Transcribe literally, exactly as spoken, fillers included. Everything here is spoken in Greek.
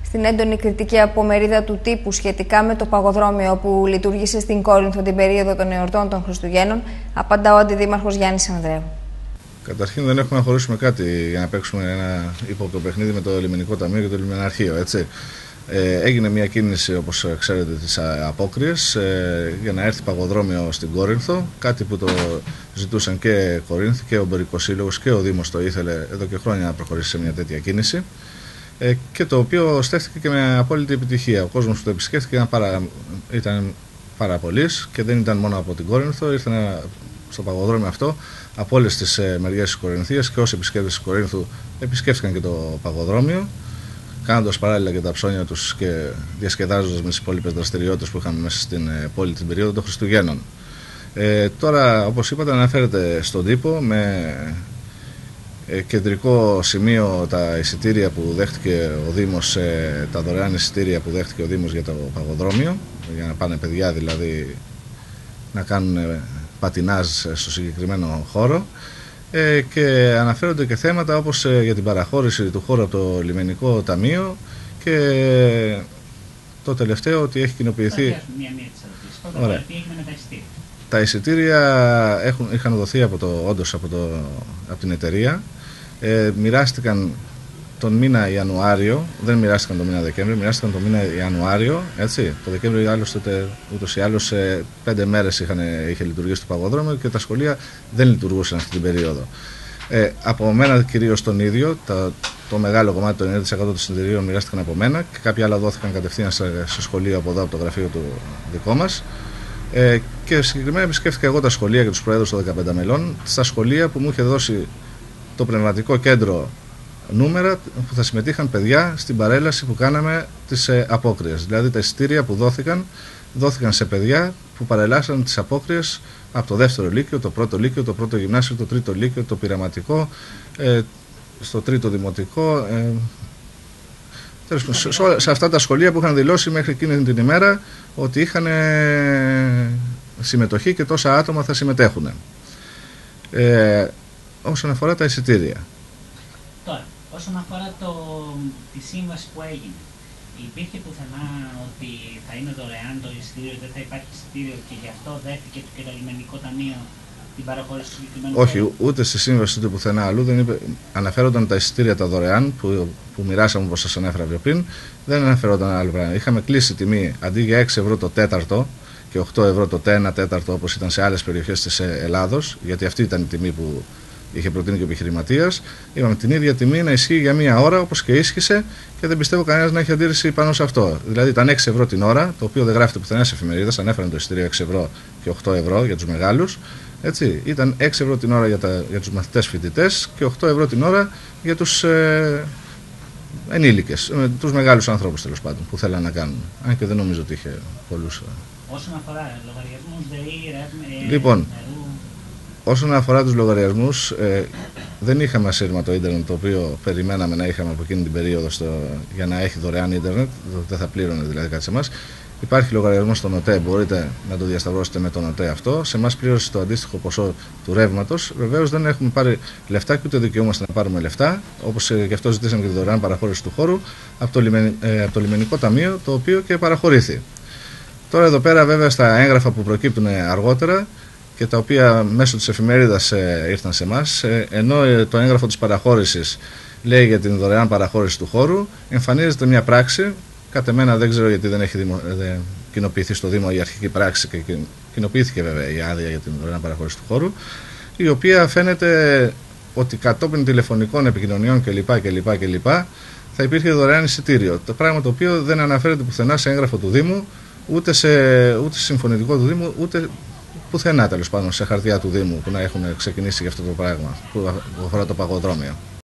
Στην έντονη κριτική από μερίδα του τύπου σχετικά με το παγοδρόμιο που λειτουργήσε στην Κόρινθο την περίοδο των εορτών των Χριστουγέννων, απαντά ο Αντιδήμαρχος Γιάννης Ανδρέου. Καταρχήν, δεν έχουμε να χωρίσουμε κάτι για να παίξουμε ένα ύποπτο παιχνίδι με το Λιμενικό Ταμείο και το Λιμεναρχείο. Έτσι. Ε, έγινε μια κίνηση, όπως ξέρετε, τις απόκριες ε, για να έρθει παγοδρόμιο στην Κόρινθο. Κάτι που το ζητούσαν και Κορίνθη και ο Εμπορικός Σύλλογος και ο Δήμος το ήθελε εδώ και χρόνια να προχωρήσει σε μια τέτοια κίνηση. Ε, και το οποίο στέφθηκε και με απόλυτη επιτυχία. Ο κόσμος που το επισκέφθηκε ήταν πάρα, ήταν πάρα πολλής και δεν ήταν μόνο από την Κόρινθο, ήρθαν στο παγοδρόμιο αυτό από όλες τις ε, μεριές της Κορινθίας και όσοι επισκέπτες της Κορίνθου επισκέφθηκαν και το παγοδρόμιο, κάνοντας παράλληλα και τα ψώνια τους και διασκεδάζοντας με τις υπόλοιπες δραστηριότητες που είχαμε μέσα στην ε, πόλη την περίοδο των Χριστουγέννων. Ε, τώρα, όπως είπατε, αναφέρεται στον τύπο με ε, κεντρικό σημείο τα εισιτήρια που δέχτηκε ο Δήμος, ε, τα δωρεάν εισιτήρια που δέχτηκε ο Δήμος για το παγοδρόμιο, για να πάνε παιδιά δηλαδή να κάνουν ε, πατινάζ στο συγκεκριμένο χώρο. Ε, και αναφέρονται και θέματα όπως ε, για την παραχώρηση του χώρου από το Λιμενικό Ταμείο και το τελευταίο ότι έχει κοινοποιηθεί. Μία, μία Ωραία. Τι έγινε με τα εισιτήρια. Τα εισιτήρια έχουν, είχαν δοθεί από, το, όντως από, το, από την εταιρεία. Ε, μοιράστηκαν τον μήνα Ιανουάριο, δεν μοιράστηκαν τον μήνα Δεκέμβριο, μοιράστηκαν τον μήνα Ιανουάριο. Έτσι. Το Δεκέμβριο άλλωστε, ούτως ή άλλως πέντε μέρες είχαν, είχε λειτουργήσει το παγοδρόμιο και τα σχολεία δεν λειτουργούσαν αυτή την περίοδο. Ε, από μένα κυρίως τον ίδιο, τα, το μεγάλο κομμάτι, το ενενήντα τοις εκατό των εισιτηρίων μοιράστηκαν από μένα και κάποια άλλα δόθηκαν κατευθείαν σε, σε σχολείο από εδώ, από το γραφείο του δικό μας. Ε, και συγκεκριμένα επισκέφθηκα εγώ τα σχολεία και τους προέδρους των δεκαπέντε μελών, στα σχολεία που μου είχε δώσει το πνευματικό κέντρο νούμερα που θα συμμετείχαν παιδιά στην παρέλαση που κάναμε τις ε, απόκριες. Δηλαδή τα εισιτήρια που δόθηκαν, δόθηκαν σε παιδιά που παρελάσαν τις απόκριες από το δεύτερο λύκειο, το πρώτο λύκειο, το πρώτο γυμνάσιο, το τρίτο λύκειο, το πειραματικό, ε, στο τρίτο δημοτικό. Ε, σε, σε αυτά τα σχολεία που είχαν δηλώσει μέχρι εκείνη την ημέρα ότι είχαν ε, συμμετοχή και τόσα άτομα θα συμμετέχουν. Ε, όσον αφορά τα εισιτήρια. Τώρα, όσον αφορά το, τη σύμβαση που έγινε, υπήρχε πουθενά ότι θα είναι δωρεάν το εισιτήριο, δεν θα υπάρχει εισιτήριο και γι' αυτό δέχτηκε και το Λιμενικό Ταμείο την παραχώρηση του συγκεκριμένου? Όχι, ούτε στη σύμβαση ούτε πουθενά αλλού δεν είπε, αναφέρονταν τα εισιτήρια τα δωρεάν που, που μοιράσαμε όπως σας ανέφερα πιο πριν, δεν αναφερόταν άλλο πράγμα. Είχαμε κλείσει τιμή αντί για έξι ευρώ το τέταρτο και οκτώ ευρώ το ένα τέταρτο όπως ήταν σε άλλες περιοχές της Ελλάδος, γιατί αυτή ήταν η τιμή που είχε προτείνει και ο επιχειρηματίας. Είπαμε την ίδια τιμή να ισχύει για μία ώρα όπως και ίσχυσε και δεν πιστεύω κανένας να έχει αντίρρηση πάνω σε αυτό. Δηλαδή ήταν έξι ευρώ την ώρα, το οποίο δεν γράφεται πουθενά σε εφημερίδες, ανέφεραν το εισιτήριο έξι ευρώ και οκτώ ευρώ για τους μεγάλους. Έτσι, ήταν έξι ευρώ την ώρα για, τα, για τους μαθητές φοιτητές και οκτώ ευρώ την ώρα για τους ε, ενήλικες, ε, τους μεγάλους ανθρώπους τέλος πάντων που θέλαν να κάνουν. Αν και δεν νομίζω ότι είχε πολλούς. Όσον αφορά λογαριασμούς ΔΕΗ, λοιπόν, νερού. Όσον αφορά τους λογαριασμούς, ε, δεν είχαμε ασύρματο ίντερνετ το οποίο περιμέναμε να είχαμε από εκείνη την περίοδο στο, για να έχει δωρεάν ίντερνετ, δεν θα πλήρωνε δηλαδή κάτι σε εμάς. Υπάρχει λογαριασμός στον ΟΤΕ, μπορείτε να το διασταυρώσετε με τον ΟΤΕ αυτό. Σε εμάς πλήρωσε το αντίστοιχο ποσό του ρεύματος. Βεβαίως δεν έχουμε πάρει λεφτά και ούτε δικαιούμαστε να πάρουμε λεφτά, όπως και αυτό ζητήσαμε και τη δωρεάν παραχώρηση του χώρου από το, λιμεν, ε, από το Λιμενικό Ταμείο, το οποίο και παραχωρήθη. Τώρα εδώ πέρα βέβαια στα έγγραφα που προκύπτουν αργότερα και τα οποία μέσω της εφημερίδας ε, ήρθαν σε εμάς, ε, ενώ ε, το έγγραφο της παραχώρησης λέει για την δωρεάν παραχώρηση του χώρου, εμφανίζεται μια πράξη, κατ' εμένα δεν ξέρω γιατί δεν έχει δημο, ε, κοινοποιηθεί στο Δήμο η αρχική πράξη και κοινοποιήθηκε βέβαια η άδεια για την δωρεάν παραχώρηση του χώρου, η οποία φαίνεται ότι κατόπιν τηλεφωνικών επικοινωνιών κλπ. κλπ, κλπ θα υπήρχε δωρεάν εισιτήριο. Το πράγμα το οποίο δεν αναφέρεται πουθενά σε έγγραφο του Δήμου, ούτε σε, ούτε σε συμφωνητικό του Δήμου, ούτε πουθενά τέλος πάντων σε χαρτιά του Δήμου που να έχουν ξεκινήσει για αυτό το πράγμα που αφορά το παγοδρόμιο.